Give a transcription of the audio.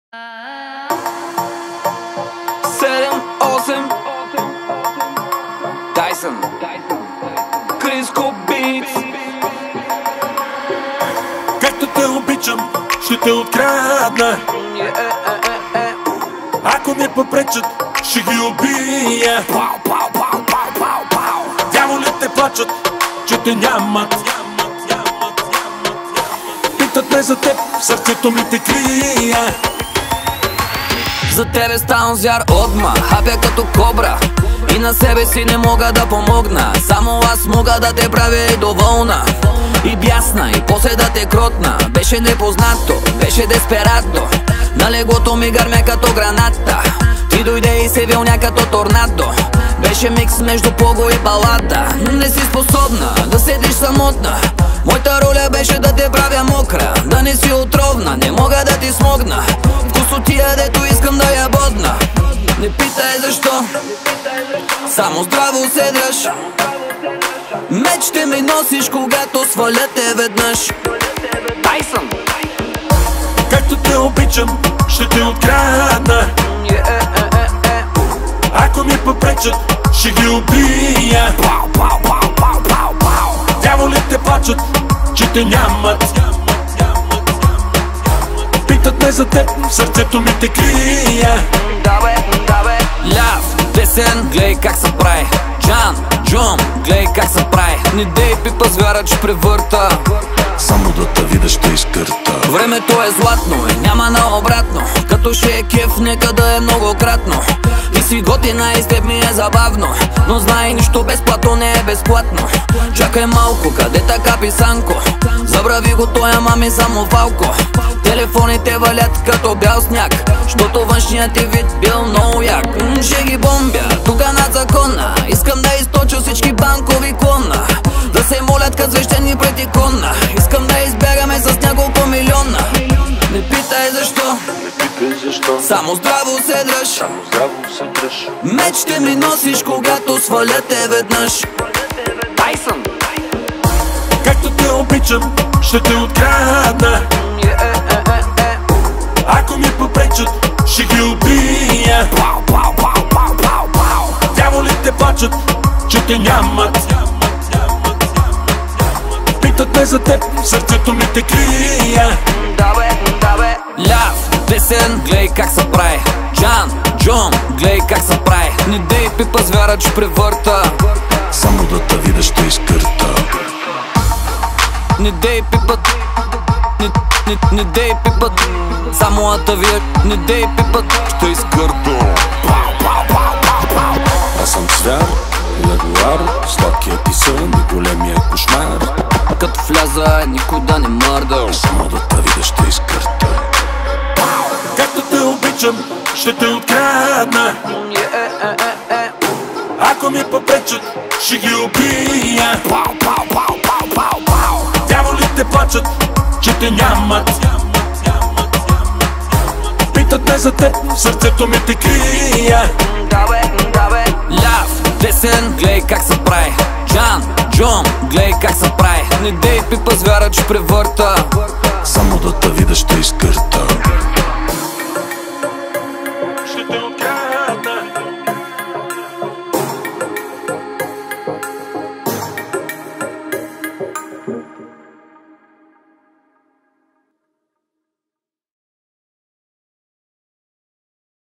7-8 Тайсън Криско Битс. Както те обичам, ще те открадна. Ако ми попречат, ще ги убия. Дяволите плачат, че те нямат. Питат ме за теб, в сърцето ми те крия. За тебе ставам звяр отма, хапя като кобра. И на себе си не мога да помогна. Само аз мога да те правя и доволна, и бясна, и после да те кротна. Беше непознато, беше десперато. На леглото ми гърмя като граната. Ти дойде и се вилня като торнадо. Беше микс между пого и балада. Не си способна да седиш самотна. Моята роля беше да те правя мокра, да не си отровна, не мога да ти смогна. Вкусотия, дето искам да я бодна. Не питай защо, само здраво се дръж. Меч ще ми носиш, когато сваля те веднъж. Тайсън. Както те обичам, ще те открадна. Ако ми попречат, ще ги убия. Дяволите плачат, че те нямат. Питат ме за теб, в сърцето ми те крия. Ляв, десен, гледай как се прави. Джан, Джон, гледай как се прави. Не дей пипа звяра, че превърта. Само да те видя ще изкърта. Времето е златно и няма наобратно. Като ще е кеф, нека да е многократно. И си готина и с теб ми е забавно. Но знай, нищо безплатно не е безплатно. Чакай малко, къде така писанко? Забрави го, той мами само фалко. Телефоните валят като бял сняг, щото външният ти вид бил много як. Ще ги бомбя, тука над закона. Искам да източа всички банкови клона. Да се молят като свещени пред икона. Искам да избягаме с няколко милиона. Не питай защо, само здраво се дръж. Меч ще ми носиш, когато сваля те веднъж. Тайсън. Както те обичам, ще те открадна. Ако ми попречат, ще ги убия. Дяволите плачат, че те нямат. Питат ме за теб, в сърцето ми те крия. Ляв, десен, гледай как се прави. Джан, Джон, гледай как се прави. Не дей пипа звяра, че превърта. Само да те видя ще изкърта. Не дей пипат, не дей пипат. Само да те видя, не дей пипат, ще изкърта. Аз съм звяр, ягуар, сладкият ти сън и големия кошмар. Като вляза, никой да не мърда. Само да те видя ще изкърта. Както те обичам, ще те открадна. Ако ми попречат, ще ги убия. Дяволите плачат, че те нямат. Питат ме за теб, в сърцето ми те крия. Ляв, десен, гледай как се прави. Джан, Джон, гледай как се прави. Не дей пипа звяра, че превърта. Само да те видя ще изкърта.